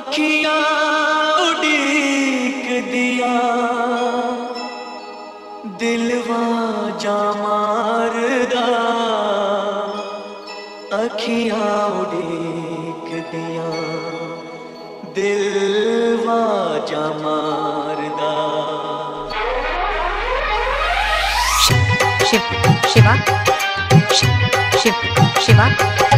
अखियां उड़ीक दिया दिलवा जा मारदा, अखियां उड़ीक दिया दिलवा जा मारदा। शिवा शिवा शिवा